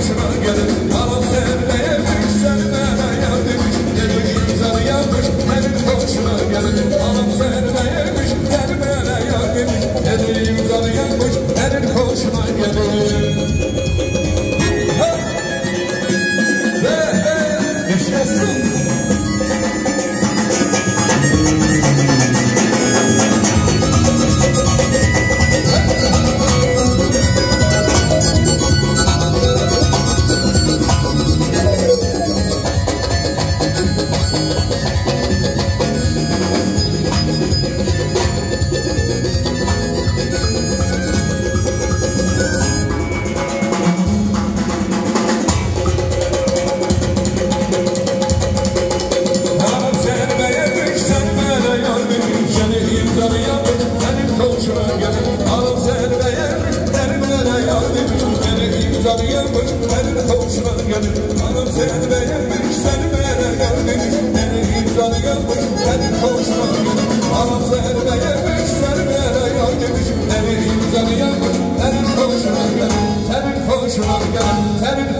hoşuna gelir. Anam sevmeymiş, sevmene yar demiş. Eli imzalı yanmış, senin hoşuna gelir. Anam sevmeymiş, sevmene yar demiş. Eli imzalı yanmış, senin hoşuna gelir. Yaşasın. Senin hoşuna gelir. Anam seni beğenmiş, seni beğenmiş. Senin imzalı gelmiş, senin hoşuna gelir. Anam seni beğenmiş, seni beğenmiş. Senin imzalı gelmiş, senin hoşuna gelir. Senin hoşuna gelir. Senin